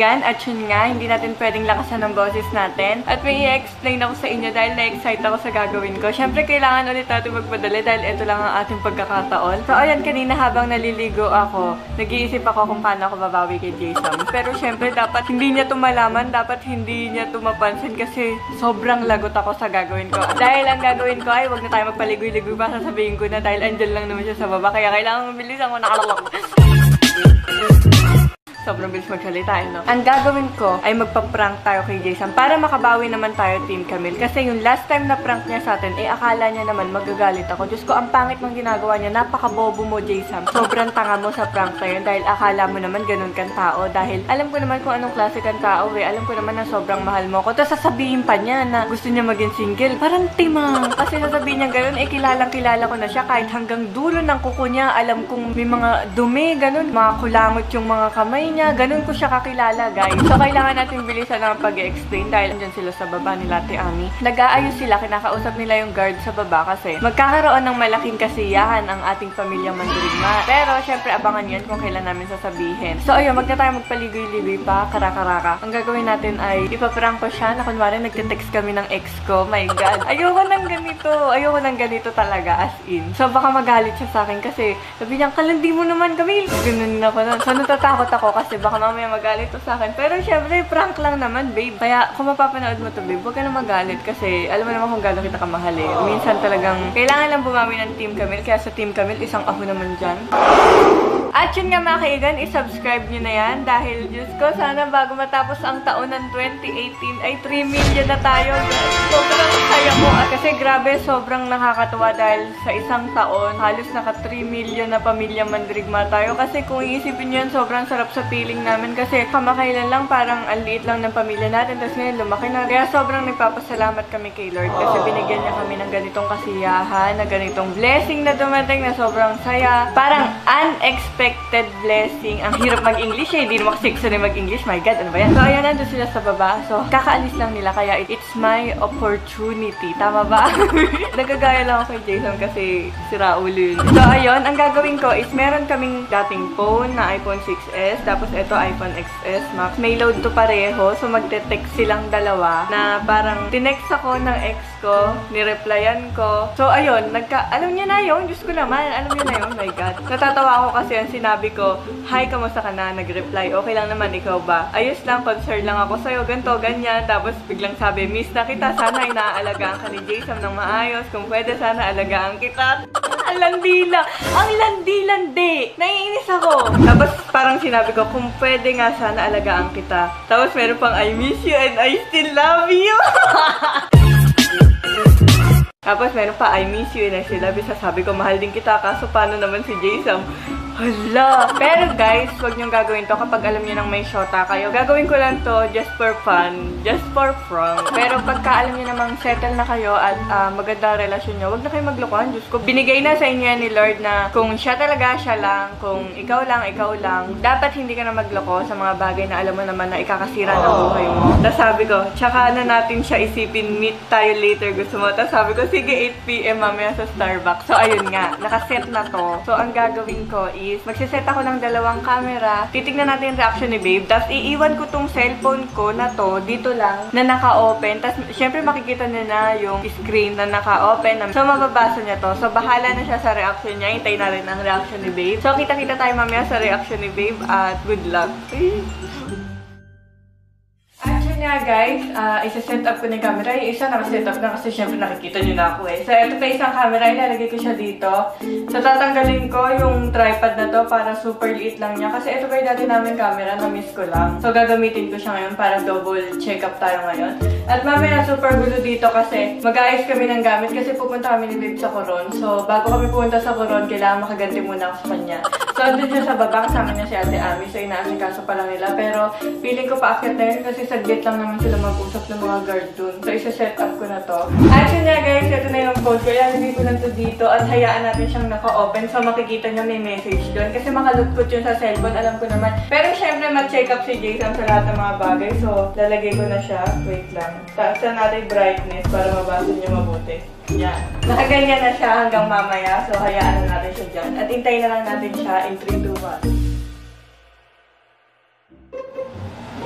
kaibigan. At yun nga, hindi natin pwedeng lakasan ng boses natin. At may i-explain ako sa inyo dahil na-excite ako sa gagawin ko. Siyempre, kailangan ulit natin magpadali dahil ito lang ang ating pagkakataon. So, ayan, kanina habang naliligo ako, nag-iisip ako kung paano ako babawi kay Jason. Pero siyempre, dapat hindi niya tumalaman, dapat hindi niya tumapansin kasi sobrang lagot ako sa gagawin ko. Dahil ang gagawin ko ay, wag na tayo magpaligoy-ligoy pa, sasabihin ko na dahil andyan lang naman siya sa baba. Kaya kailangan mabilisan ko nakalak. Sobrang bilis magsalita, no? Ang gagawin ko ay magpa-prank tayo kay Jason para makabawi naman tayo, Team Camille. Kasi yung last time na prank niya sa atin, akala niya naman magagalit ako. Diyos ko, ang pangit ng ginagawa niya. Napaka-bobo mo, Jason. Sobrang tanga mo sa prank na yun dahil akala mo naman ganun kang tao. Dahil alam ko naman kung anong klase kang tao, eh. Alam ko naman na sobrang mahal mo ko. Tapos sasabihin pa niya na gusto niya maging single. Parang timang. Kasi sasabihin niya ganun, kilalang-kilala ko na siya. Kahit hanggang dulo ng kuko niya, alam kong may mga dumi, ganun. Mga kulangot yung mga kamay niya. Ganun ko siya kakilala, guys. So, kailangan natin bilisan ang pag-explain dahil andyan sila sa baba ni Ate Ami. Nag-aayos sila, kinakausap nila yung guard sa baba kasi magkakaroon ng malaking kasiyahan ang ating pamilyang Mandirigma. Pero, syempre, abangan yun kung kailan namin sasabihin. So, ayun, magna tayo magpaligoy-ligoy pa, karaka-raka. Ang gagawin natin ay ipaprank ko siya na kunwari nagte-text kami ng ex ko. My God. Ayoko ng ganito. Ayoko ng ganito talaga, as in. So, baka magalit siya sa akin kasi sabi niya, kalandi mo naman, Camille. Ganun ako na. So, natatakot ako kasi baka mamaya magalit to sa akin. Pero syempre, prank lang naman, babe. Kaya kung mapapanood mo to, babe, huwag ka na magalit kasi alam mo naman kung gano'n kita kamahal eh. Minsan talagang kailangan lang bumawi ng Team Camille. Kaya sa Team Camille, isang ako naman dyan. At yun nga mga kaigan, i-subscribe nyo na yan dahil, Diyos ko, sana bago matapos ang taon ng 2018 ay 3 million na tayo. Sobrang saya ko. Kasi grabe, sobrang nakakatuwa dahil sa isang taon, halos naka 3 million na pamilya Mandirigma tayo. Kasi kung iisipin nyo yan, sobrang sarap sa feeling namin kasi kamakailan lang parang ang liit lang ng pamilya natin tapos ngayon lumaki na. Kaya sobrang nagpapasalamat kami kay Lord kasi binigyan niya kami ng ganitong kasiyahan, na ganitong blessing na dumating na sobrang saya. Parang unexpected blessing. Ang hirap mag-English eh. Hindi naman kasi gusto na mag-English. My God, ano ba yan? So, ayan, nandun sila sa baba. So, kakaalis lang nila kaya it's my opportunity. Tama ba? Nagagaya lang ako kay Jason kasi sira ulo yun. So, ayun, ang gagawin ko is meron kaming dating phone na iPhone 6s. Tapos ito iPhone XS Max. May load to pareho. So magte-text silang dalawa na parang tinext ako ng ex ko, nireplyan ko. So ayun, alam niya na yun. Diyos ko naman, alam niya na yun. My God. Natatawa ako kasi ang sinabi ko, hi, kamusta ka na? Nag-reply, okay lang naman, ikaw ba? Ayos lang, concern lang ako sa'yo, ganto, ganyan. Tapos biglang sabi, miss na kita. Sana inaalagaan ka ni Jason ng maayos. Kung pwede, sana alagaan kita. Ang landila! Ang landi-landi! Naiinis ako! Tapos parang sinabi ko, kung pwede nga sana alagaan kita. Tapos meron pang, I miss you and I still love you! Tapos meron pa, I miss you and I still love you. Sasabi ko, mahal din kita. Kaso paano naman si Jason? Hala! Pero guys, huwag niyong gagawin to kapag alam niyo nang may shota kayo. Gagawin ko lang to just for fun, just for fun. Pero pagka alam niyo namang settle na kayo at maganda relasyon niyo, huwag na kayo maglokohan. Diyos ko, binigay na sa inyo yan ni Lord na kung siya talaga, siya lang. Kung ikaw lang, ikaw lang. Dapat hindi ka na magloko sa mga bagay na alam mo naman na ikakasira ng buhay mo. Tapos sabi ko, tsaka na natin siya isipin, meet tayo later, gusto mo. Tapos sabi ko, sige, 8 PM mamaya sa Starbucks. So ayun nga, nakaset na to. So ang gagawin ko magsiset ako ng 2 camera. Titignan natin yung reaction ni babe. Tapos iiwan ko tong cellphone ko na to dito lang na naka-open. Tapos syempre makikita niya na yung screen na naka-open. So mababasa niya to. So bahala na siya sa reaction niya. Hintayin na rin ang reaction ni babe. So kita-kita tayo mamaya sa reaction ni babe at good luck. Nga guys, isa-set up ko na yung camera. Yung isa naka-set up na kasi syempre nakikita nyo na ako eh. So ito pa isang camera, ilalagay ko siya dito. So tatanggalin ko yung tripod na to para super liit lang niya. Kasi ito pa yung dati namin camera, na-miss ko lang. So gagamitin ko siya ngayon para double check up tayo ngayon. At mamaya super gulo dito kasi mag-aayos kami ng gamit kasi pupunta kami ni babe sa Coron. So bago kami pupunta sa Coron, kailangan makaganti muna ako sa kanya. So andun siya sa baba, kasama niya si Ate Ami. So inaasikaso pa lang nila. Pero feeling ko paakyat na yun kasi saglit lang naman sila mag-usap ng mga guard dun. So, isa-set up ko na to. Actually na guys, ito na yung phone ko. Ilalagay ko lang to dito at hayaan natin siyang naka-open. So, makikita niya may message dun. Kasi makalugkot yun sa cellphone, alam ko naman. Pero syempre, ma-check up si Jason sa lahat ng mga bagay. So, lalagay ko na siya. Wait lang. Taaksan natin brightness para mabasa niyo mabuti. Yan. Nakaganyan na siya hanggang mamaya. So, hayaan na natin siya dyan. At hintayin na lang natin siya in 3, 2, 1.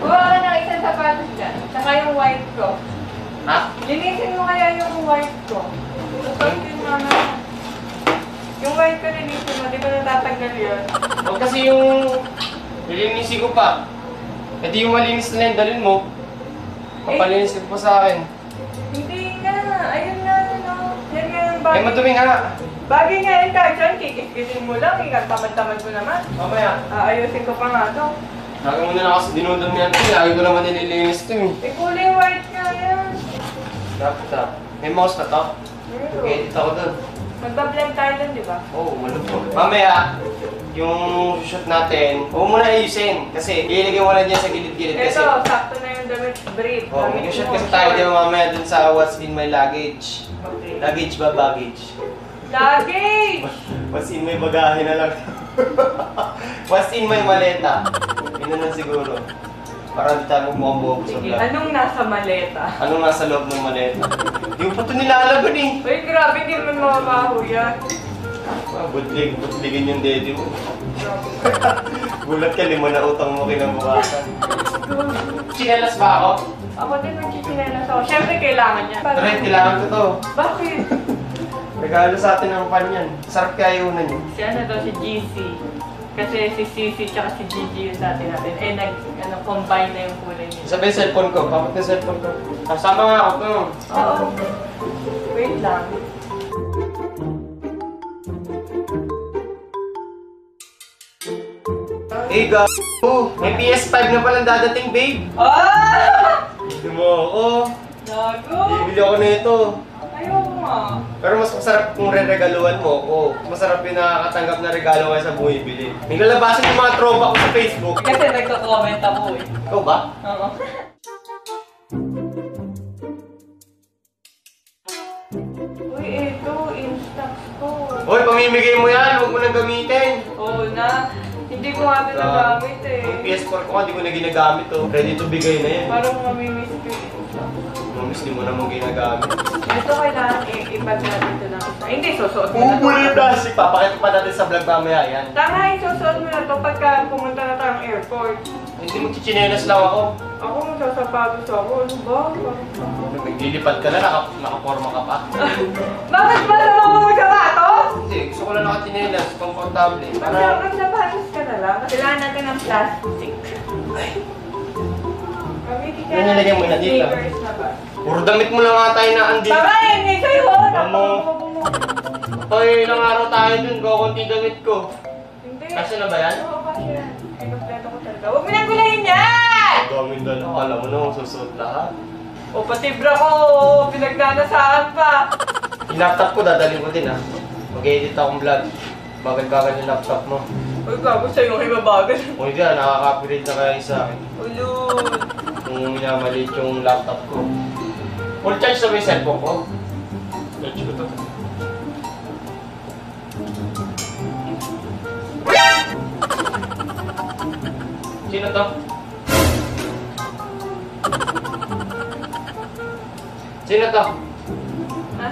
Buha ka ng isang sapatos dyan. Saka yung white ko. Ha? Linisin mo kaya yung white ko. Tapos yun mama. Yung white ko linisin mo, di ba natatanggal yun? Huwag kasi yung nilinisin ko pa. E di yung malinis na yung dalhin mo. Papalinis ko pa sa akin. Hindi nga. Ayun nga, ano. Yan nga yung bagay. Eh, madumi nga. Bagay nga yan kahit saan, kikis-kisin mo lang. Tamad-tamad mo naman. Mamaya. Ayusin ko pa nga to. Lagi mo na lang kasi dinudon mo yan. Lagi ko naman nililinis ito eh. Eh, kulay white nga yan. Dapat ah. May mouse na to. Okay, edit ako dun. Magbablend tayo dun, di ba? Oo, malubog. Mamaya, yung shoot natin, huwag mo na ayusin. Kasi ilagay mo na dyan sa gilid-gilid kasi. Ito, sakto na yung damit. Brief. Oh, mag-shoot kasi tayo dyan mamaya dun sa what's in my luggage. Okay. Luggage ba? Baggage? Luggage! What's in my bagahe na lang. What's in my maleta? Yun na lang siguro. Para hindi tayo magmukhang sa Sige, vlog. anong nasa maleta? Anong nasa loob ng maleta? Hindi mo pa ito nilalaban eh. Uy, grabe, di mo mamabaho yan. Butligin yung daddy mo. Gulat ka, 5 na utang mo kinabukasan. Chinelas ba ako? Ako din magchichinelas ako. Siyempre, kailangan yan. Try, kailangan ko to. Bakit? Regalo sa atin ang pan yan. Sarap kaya yun niyo. Si ano daw, si GC. Kasi si Cici tsaka si Gigi yung dati natin. Eh, combine na yung kulay niya. Sabi yung cellphone ko. Bakit yung cellphone ko? Kasama nga ako to. Oo. Wait lang. Eh, gago! May PS5 na palang dadating, babe. Ah! Hindi mo ako. Gago! Bibili ako na ito. Ayoko nga. Pero mas masarap kung re-regaluhan mo ako. Masarap yung nakakatanggap na regalo kaysa bumibili. May lalabasan yung mga tropa ko sa Facebook. Kasi nagko-comment ako eh. Ikaw ba? Oo. Uy, ito. Instax ko. Hoy, pamimigay mo yan. Huwag mo nang gamitin. Oo na. Hindi ko nga ito nagamit eh. Yung PS4 ko nga, di ko na ginagamit to. Ready to bigay na yan. Parang mamimiss ko yung Instax. Mamis, di mo naman ginagamit. Ito kailangan ipag natin ito ng isa. Hindi, susuot mo na ito. Bumuli yung plastic. Papakita pa natin sa vlog mamaya yan. Tama, isusuot mo na ito pagka pumunta na tayong airport. Hindi magchichinelas lang ako. Ako magsasapatos ako. Ano ba? Naglilipad ka na, nakaporma ka pa. Bakit ba naman mo magsapatos? Hindi, gusto ko lang nakachinelas. Komportable. Para... Magsapatos ka na lang. Kailangan natin ng plastic. Gamitin ka Yan, nilagay mo na dito. sneakers na ba? Puro damit mo lang nga tayo na andito. Tama, hindi sa'yo. Ano? Hoy, ilang araw tayo dun. Kukunti damit ko. Hindi. Kasi na ba yan? Oo, kasi yan. Ay, kompleto ko talaga. Huwag mo nang gulayin yan! Gamit na lang. Alam mo na, susuot lahat. O, pati bra ko. Pinagnanasaan pa. Yung laptop ko, dadalhin ko din ha. Mag-edit akong vlog. Bagal-bagal yung laptop mo. Uy, gago sa'yo yung ibabagal. Kung hindi nakaka-copyright na kayo sa akin. Ulul. Kung minamalit yung laptop ko. Full charge na ba yung cellphone ko? Charge ko to. Sino to? Sino to? Ha?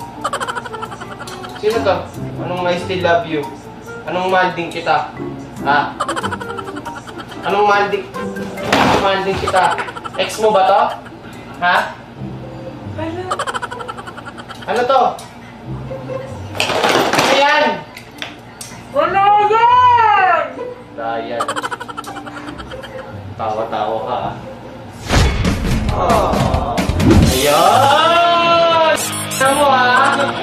Sino to? Anong I still love you? Anong mahal din kita? Ha? Anong mahal din kita? Ex mo ba to? Ha? Ano? Ano to? Ano yan? Wala yan! Dayan. Tawa-tawa ka ha? Ayan! Ano mo ha?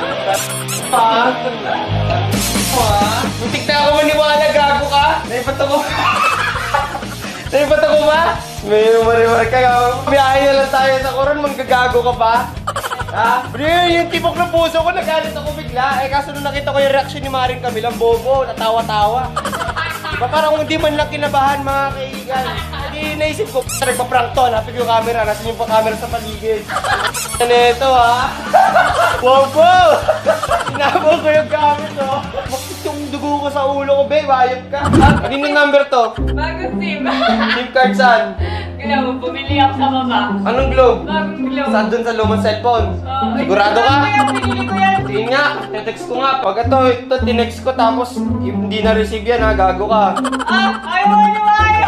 Muntik na ako maniwala, gago ka! Naipat ako! Naipat ako ba? May mariwar ka. Biyahe na lang tayo sa koron, manggagago ka ba? Ha? Bro, yung tipok ng puso ko, nagalit ako bigla. Eh, kaso nung nakita ko yung reaction ni Maring Camilang bobo, natawa-tawa. Diba parang hindi man lang kinabahan, mga kaibigan. Hindi naisip ko, nagpa-prank to, napig yung camera, nasin yung camera sa paligid. Ano ito, ha? Bobo! Sinabol ko yung gamit, oh. Bakit yung dugo ko sa ulo ko, babe? Ayop ka. Kaninong number to? Bagong SIM. SIM card saan? Kaya mo, bumili ako sa baba. Anong globe? Bagong globe. Saan dun sa lumang cellphone? Sigurado ka? Pinili ko yan. Sige nga, text ko nga. Pag ito, tinext ko tapos hindi na-receive yan ha, gago ka. Ah, ayaw mo niwala.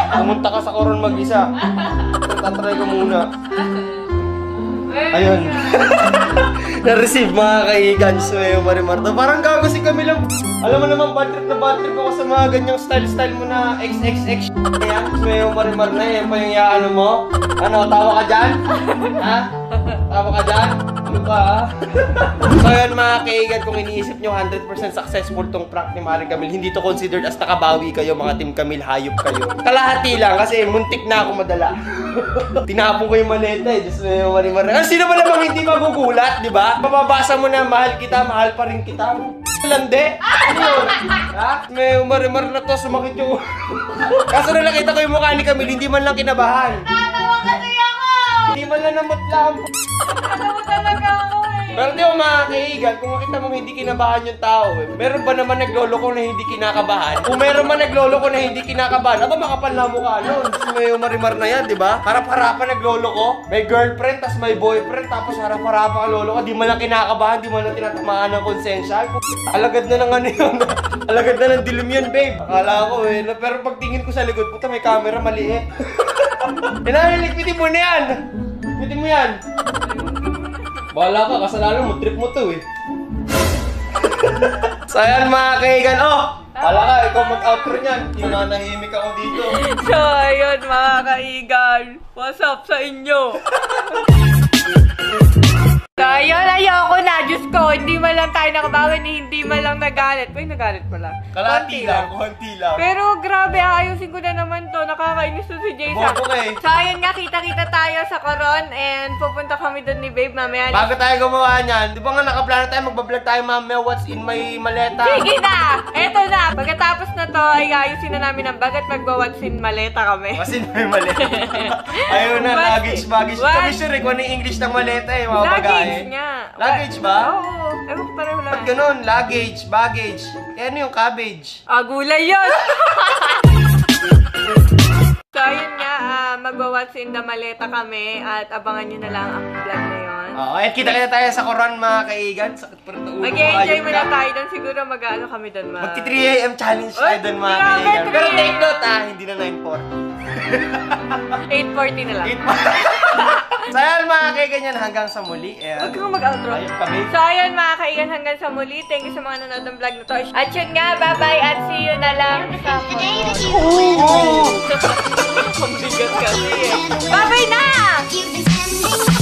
Pumunta ka sa Coron mag-isa. Tatry ko muna. Ayun. Na-receive mga kaigan. Sumayo Marimarto. Parang gago si Camila. Alam mo naman, bad trip ako sa mga ganyang style mo na XXX. Yan, sumayo Marimar na yan. Pa yung ano mo. Ano, tawa ka dyan? Ha? Tawa ka dyan? Ano ba, ha? So yun mga kaigan, kung iniisip nyo 100% successful tong prank ni Maring Camille, hindi to considered as nakabawi kayo mga Team Camille, hayop kayo. Kalahati lang kasi muntik na ako madala. Tinapon ko yung maleta eh. Diyos mo yung Marimar. Sino ba namang hindi magugulat, di ba? Mababasa mo na mahal kita, mahal pa rin kita. Lande? Ano yun? Ha? May Marimar na to, sumakit yung... Kaso na nakita ko yung mukha ni Camille, hindi man lang kinabahan. Natawa kasi ako! Hindi man lang namutla ang... Natawa talaga ako eh. Pero di ba mga kaigan, kung makita mo hindi kinabahan yung tao eh. Meron ba naman nagloloko na hindi kinakabahan? Kung meron man nagloloko na hindi kinakabahan, aba makapal na mukha nun. May Marimar na yan, di ba? Harap-harapan nagloloko. May girlfriend, tas may boyfriend, tapos harap-harapan ang loloko. Di man lang kinakabahan, di man lang tinatamaan ng konsensya. Alagad na ng ano yun. Alagad na ng dilim yun, babe. Akala ko eh. Pero pagtingin ko sa likod, puta may camera, mali eh. Likpitin mo na yan. Likpitin mo yan. Bahala ka, kasalanan mo, trip mo to eh. So ayan mga kaigan, hala ka, ikaw mag-outro niyan. Nananahimik ako dito. So ayun mga kaigan, what's up sa inyo? So ayun, ayoko na, Diyos ko, hindi man lang tayo nakabawi, hindi man lang nagalit. Uy, nagalit pala. Kalahati lang, konti lang. Pero grabe, ayusin ko na naman to, nakakainis to si Jason. Bobo ka eh. So ayun nga, kita-kita tayo sa Coron and pupunta kami doon ni Babe mamaya. Bago tayo gumawa niyan, di ba nga nakaplano tayo, magbablog tayo mamaya, what's in my maleta? Sige na! Eto na! Pagkatapos na to, ay ayusin na namin ang bagat magwawatsin maleta kami. What's in my maleta? Ayun na, luggage. Kami sure eh, kung ano yung English ng maleta eh, mga bagay. Luggage nga. Luggage ba? Oo. Ewan ko pareho lang. Ba't ganun? Luggage, baggage. Eh ano yung cabbage? Gulay yun! So ayun nga, magwawatsin the maleta kami at abangan nyo na lang ang vlog na yun. Oo, at kita tayo sa Coron mga kaigan. Mag-enjoy muna tayo doon. Siguro mag-ano kami doon, Magti 3 AM challenge tayo doon mga grabe, kaigan. 3 Pero AM. take note hindi na 8:40 na lang. 9:40. So ayan mga kaigan yan, hanggang sa muli. Huwag kang mag-outro. Ayun kami. So ayun mga kaigan, hanggang sa muli. Thank you sa mga nanonood ng vlog na to. At yun nga, bye-bye at see you na lang sa Coron. Ang bigat kasi eh. Bye-bye na!